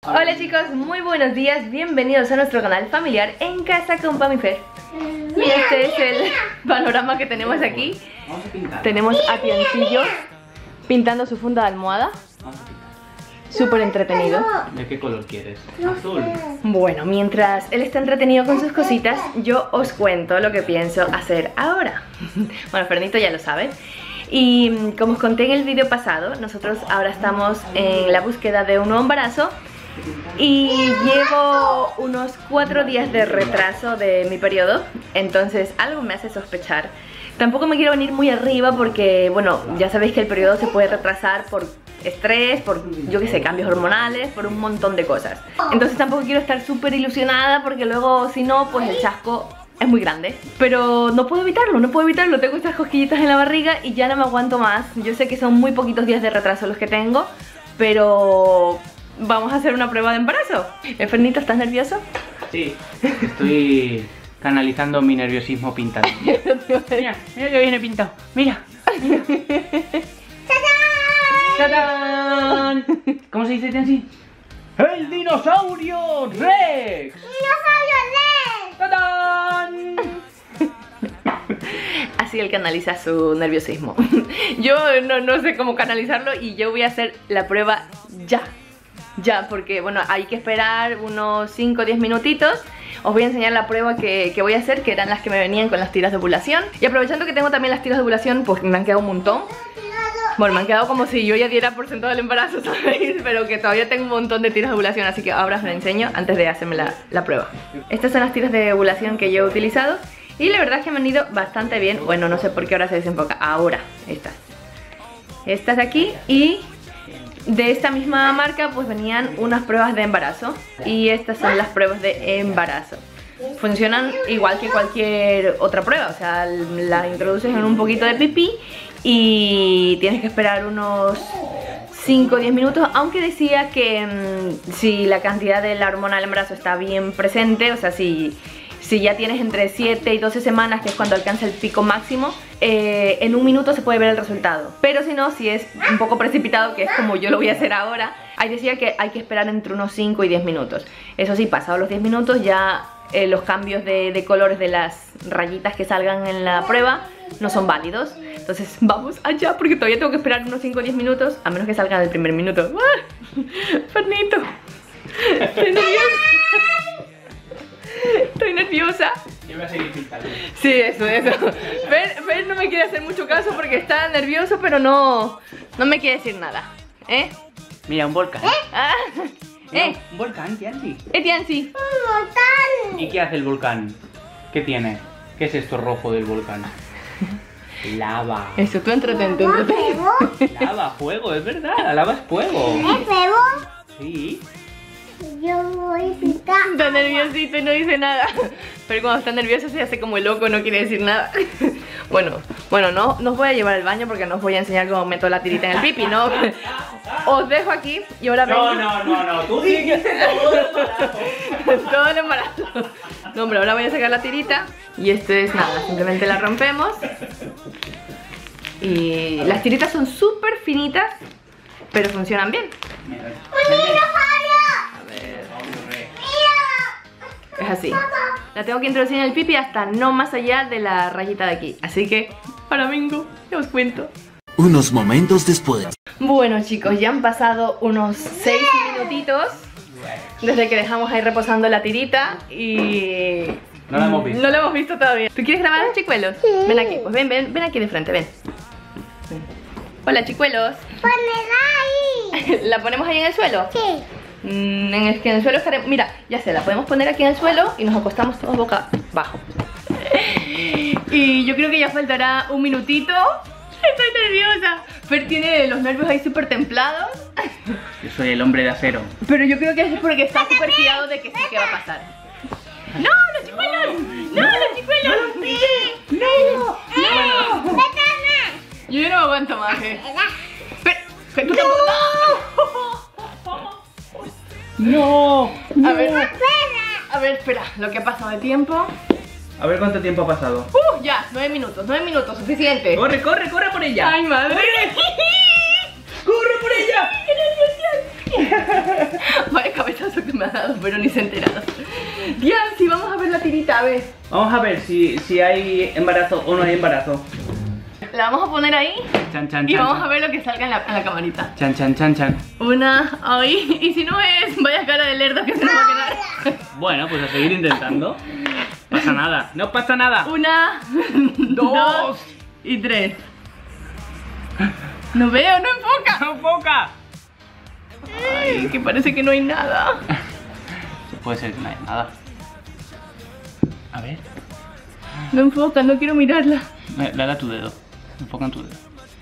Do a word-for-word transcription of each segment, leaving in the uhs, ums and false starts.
Hola chicos, muy buenos días, bienvenidos a nuestro canal familiar En Casa con Pam y Fer. Y este es el panorama que tenemos aquí. Tenemos a Tiancillo pintando su funda de almohada. Súper entretenido. ¿De qué color quieres? Azul. Bueno, mientras él está entretenido con sus cositas, yo os cuento lo que pienso hacer ahora. Bueno, Fernito ya lo sabe. Y como os conté en el vídeo pasado, nosotros ahora estamos en la búsqueda de un nuevo embarazo. Y llevo unos cuatro días de retraso de mi periodo, entonces algo me hace sospechar. Tampoco me quiero venir muy arriba porque, bueno, ya sabéis que el periodo se puede retrasar por estrés, por, yo qué sé, cambios hormonales, por un montón de cosas. Entonces tampoco quiero estar súper ilusionada porque luego, si no, pues el chasco es muy grande. Pero no puedo evitarlo, no puedo evitarlo. Tengo estas cosquillitas en la barriga y ya no me aguanto más. Yo sé que son muy poquitos días de retraso los que tengo, pero vamos a hacer una prueba de embarazo. Fernito, ¿estás nervioso? Sí, estoy canalizando mi nerviosismo pintando. Mira, mira que viene pintado. Mira. ¡Tadán! ¿Cómo se dice así? ¡El dinosaurio Rex! ¡Dinosaurio Rex! ¡Tadán! Así él canaliza su nerviosismo. Yo no, no sé cómo canalizarlo y yo voy a hacer la prueba ya. Ya, porque bueno, hay que esperar unos cinco o diez minutitos. Os voy a enseñar la prueba que, que voy a hacer, que eran las que me venían con las tiras de ovulación. Y aprovechando que tengo también las tiras de ovulación, pues me han quedado un montón. Bueno, me han quedado como si yo ya diera por sentado el embarazo, ¿sabéis? Pero que todavía tengo un montón de tiras de ovulación, así que ahora os la enseño antes de hacerme la, la prueba. Estas son las tiras de ovulación que yo he utilizado y la verdad es que me han ido bastante bien. Bueno, no sé por qué ahora se desenfoca. Ahora, estas. Estas de aquí, y de esta misma marca pues venían unas pruebas de embarazo. Y estas son las pruebas de embarazo. Funcionan igual que cualquier otra prueba, o sea, la introduces en un poquito de pipí y tienes que esperar unos cinco o diez minutos, aunque decía que mmm, si la cantidad de la hormona del embarazo está bien presente, o sea, si, si ya tienes entre siete y doce semanas, que es cuando alcanza el pico máximo, eh, en un minuto se puede ver el resultado. Pero si no, si es un poco precipitado, que es como yo lo voy a hacer ahora, ahí decía que hay que esperar entre unos cinco y diez minutos. Eso sí, pasados los diez minutos ya Eh, los cambios de, de colores de las rayitas que salgan en la prueba no son válidos. Entonces vamos allá porque todavía tengo que esperar unos cinco o diez minutos, a menos que salgan el primer minuto. ¡Ah! Fernito, estoy nerviosa. Estoy nerviosa. Yo voy a seguir pintando. Sí, eso, eso. Fer, Fer no me quiere hacer mucho caso porque está nervioso, pero no, no me quiere decir nada. ¿Eh? Mira, un volcán. Ah. Mira, ¿Eh? un volcán, Tianzi. ¿Eh, Tianzi? ¿Y qué hace el volcán? ¿Qué tiene? ¿Qué es esto rojo del volcán? Lava. Eso, tú entretente, entretente. Lava, fuego, es verdad, la lava es fuego. ¿Es fuego? Sí. Yo voy a picar. Está nerviosito y no dice nada. Pero cuando está nervioso se hace como el loco, no quiere decir nada. Bueno, bueno, no, no os voy a llevar al baño porque no os voy a enseñar cómo meto la tirita en el pipi, ¿no? Os dejo aquí y ahora vengo. No, no, no, no, tú dices todo el embarazo. Todo el embarazo. No, hombre, ahora voy a sacar la tirita. Y esto es nada, simplemente la rompemos. Y las tiritas son súper finitas, pero funcionan bien. ¡Un dinosaurio! A ver. Es así. La tengo que introducir en el pipi hasta no más allá de la rayita de aquí. Así que ahora vengo, ya os cuento. Unos momentos después. Bueno chicos, ya han pasado unos seis minutitos desde que dejamos ahí reposando la tirita y No la hemos visto. no la hemos visto todavía. ¿Tú quieres grabar a los chicuelos? Sí. Ven aquí, pues ven, ven, ven aquí de frente, ven. Ven. Hola chicuelos. ¡Ponela ahí! ¿La ponemos ahí en el suelo? Sí. Mm, en el que en el suelo estaremos. Mira, ya sé, la podemos poner aquí en el suelo y nos acostamos todos boca abajo. Y yo creo que ya faltará un minutito. Estoy nerviosa. Fer tiene los nervios ahí súper templados. Yo soy el hombre de acero. Pero yo creo que es porque está súper fiado de que sí que va a pasar. ¡No, los chicuelos! ¡No, los chicuelos! ¡No! ¡No! ¡No! Yo ya no aguanto más, eh. Fer, Fer, tú tampoco. ¡No! A ver, a ver, espera, lo que ha pasado de tiempo. A ver cuánto tiempo ha pasado. Uh, ya, nueve minutos, nueve minutos, suficiente. ¡Corre, corre, corre por ella! ¡Ay, madre! ¡Corre por ella! Vaya cabeza me ha dado, pero ni se ha enterado. Dios, sí, vamos a ver la tirita, a ver. Vamos a ver si, si hay embarazo o no hay embarazo. La vamos a poner ahí Chan, chan, y chan, vamos chan. a ver lo que salga en la, en la camarita. Chan, chan, chan, chan. Una ahí, y si no es, vaya cara de lerdo que se nos va a quedar. Bueno, pues a seguir intentando. Pasa nada, no pasa nada. Una, dos y tres. No veo, no enfoca. ¡No enfoca! Ay, que parece que no hay nada. Puede ser que no haya nada. A ver. No enfoca, no quiero mirarla. Eh, Dale a tu dedo. Enfoca en tu dedo.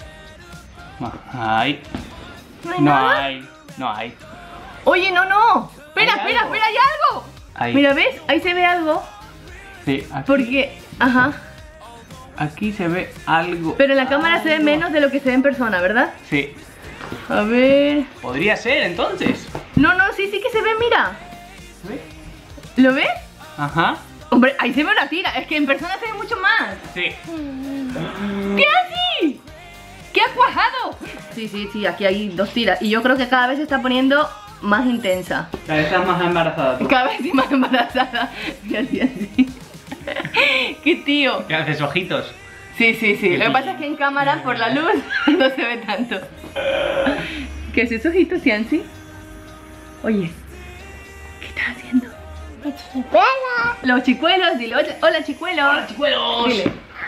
Ahí. No hay No nada. hay. No hay. Oye, no, no. Espera, ¿Hay espera, algo? espera, hay algo. Ahí. Mira, ¿ves? Ahí se ve algo. Sí, aquí, Porque, ajá. aquí se ve algo. Pero en la cámara se ve menos de lo que se ve en persona, ¿verdad? Sí. A ver. Podría ser entonces. No, no, sí, sí que se ve, mira. ¿Ves? ¿Lo ves? Ajá. Hombre, ahí se ve una tira. Es que en persona se ve mucho más. Sí. ¿Qué así? ¿Qué ha cuajado? Sí, sí, sí, aquí hay dos tiras. Y yo creo que cada vez se está poniendo más intensa. Cada vez estás más embarazada tú. Cada vez estoy más embarazada. Y así, así. ¡Qué tío! ¿Qué haces, ojitos? Sí, sí, sí. Lo que pasa es que en cámara, por la luz, no se ve tanto. ¿Qué es esos ojitos, Cianci? Oye, ¿qué estás haciendo? Chicuela. Los chicuelos, dile hola, hola chicuelos. ¡Hola, chicuelos! Dile.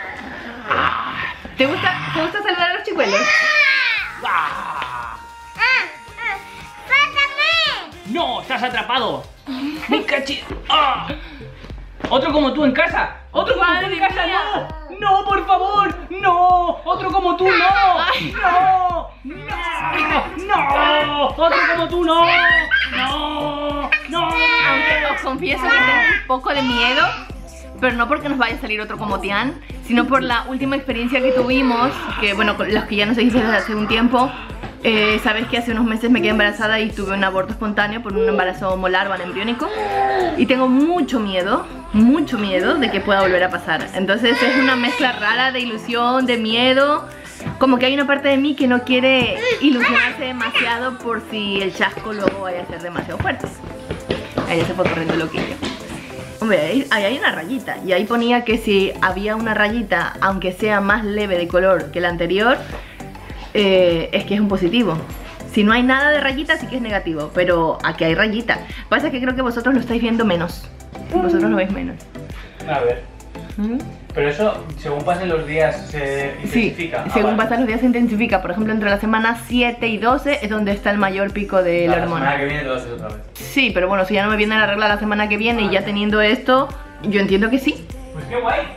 ¿Te gusta, ¿Te gusta saludar a los chicuelos? ¡Ah! Ah, ah, ¡Pásame! ¡No! ¡Estás atrapado! ¡Me cachi! ¡Ah! ¡Otro como tú en casa! ¡Otro como tú en Madre casa! mía. ¡No! ¡No, por favor! ¡No! ¡Otro como tú! ¡No! ¡No! ¡No! ¡No! ¡Otro como tú! ¡No! ¡No! ¡No! Aunque os confieso que tengo un poco de miedo, pero no porque nos vaya a salir otro como Tian, sino por la última experiencia que tuvimos, que bueno, con los que ya nos seguís desde hace un tiempo, eh, sabes que hace unos meses me quedé embarazada y tuve un aborto espontáneo por un embarazo molar embriónico y tengo mucho miedo, mucho miedo de que pueda volver a pasar. Entonces es una mezcla rara de ilusión, de miedo, como que hay una parte de mí que no quiere ilusionarse demasiado por si el chasco luego vaya a ser demasiado fuerte. Ahí ya se fue corriendo loquillo. Hombre, ahí, ahí hay una rayita. Y ahí ponía que si había una rayita, aunque sea más leve de color que la anterior, eh, es que es un positivo. Si no hay nada de rayita, sí que es negativo. Pero aquí hay rayita. Pasa que creo que vosotros lo estáis viendo menos. Vosotros lo veis menos. A ver. ¿Mm? Pero eso, según pasen los días, se Sí, intensifica. Ah, según vale. pasan los días se intensifica. Por ejemplo, entre la semana siete y doce es donde está el mayor pico de la La hormona. semana que viene todo eso otra vez. Sí, pero bueno, si ya no me viene la regla la semana que viene y ya teniendo esto, yo entiendo que sí. Pues qué guay.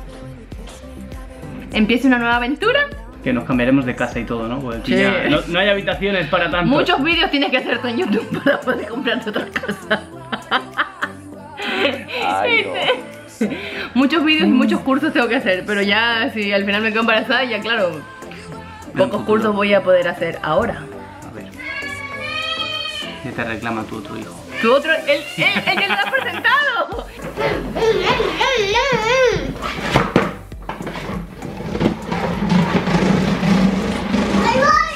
Empiece una nueva aventura. Que nos cambiaremos de casa y todo, ¿no? Porque aquí Sí. ya no, no hay habitaciones para tanto. Muchos vídeos tienes que hacer tú en YouTube para poder comprarte otra cosa. Ay, no. Muchos vídeos y muchos cursos tengo que hacer, pero ya si al final me quedo embarazada, ya claro, pocos cursos voy a poder hacer ahora. A ver. ¿Qué te reclama tu otro hijo? Tu otro, él, él, él ya lo ha presentado. ¡Ahí voy!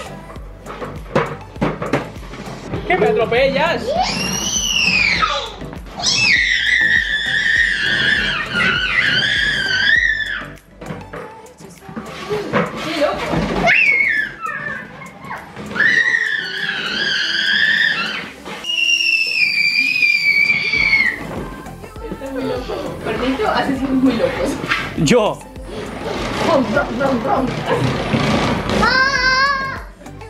¡Que me atropellas! Permiso, asesinos muy locos. ¡Yo! Rom, rom, rom, rom. ¡Ah!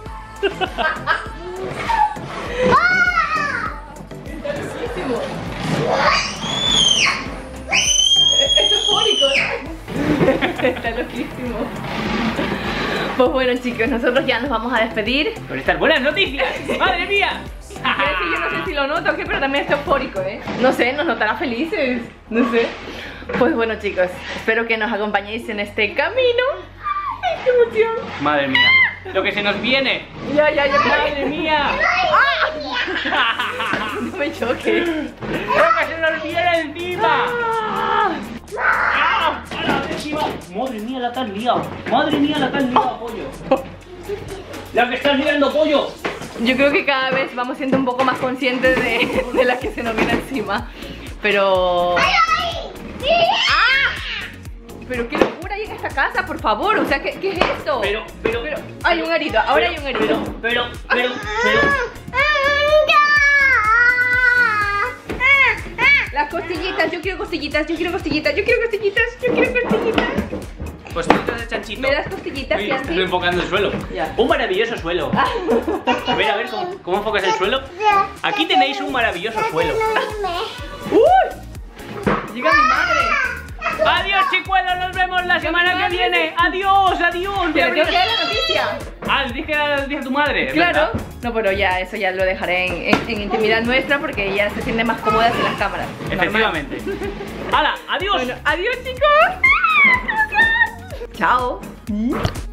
Esto es fórico, ¿no? Está loquísimo. Pues bueno, chicos, nosotros ya nos vamos a despedir. Con estas buenas noticias. ¡Madre mía! Es que yo no sé si lo noto o qué, pero también está eufórico, ¿eh? No sé, nos notará felices, no sé. Pues bueno, chicos, espero que nos acompañéis en este camino. ¡Ay, qué emoción! Madre mía. Lo que se nos viene. Ya, ya, ya. ¡Madre mía! No me choques. ¡Lo que se nos viene encima! Ah. ¡Ah! ¡Hala, encima! ¡Madre mía, la tan liado! ¡Madre mía, la tan liado, pollo! ¡La que estás liando, pollo! Yo creo que cada vez vamos siendo un poco más conscientes de, de la que se nos viene encima. Pero... ¡Ah! Pero qué locura hay en esta casa, por favor. O sea, ¿qué, qué es esto? Pero, pero, pero hay un herido, ahora hay un herido. Pero, pero, pero, pero. Las costillitas, yo quiero costillitas, yo quiero costillitas, yo quiero costillitas, yo quiero costillitas. Costillitas de chanchito. ¿Me das costillitas, Uy, Yancy? estoy enfocando el suelo. Ya. Un maravilloso suelo. A ver, a ver, ¿cómo, cómo enfocas el suelo? Aquí tenéis un maravilloso suelo. ¡Uy! Llega mi madre. Adiós, chicuelos, nos vemos la semana que viene. Adiós, adiós. Pero tengo que dar la noticia. Ah, le dije que la noticia a tu madre. Claro. ¿Verdad? No, pero ya, eso ya lo dejaré en, en, en intimidad nuestra porque ella se siente más cómoda en las cámaras. Efectivamente. ¡Hala! ¡Adiós! Bueno, adiós, chicos. Chao.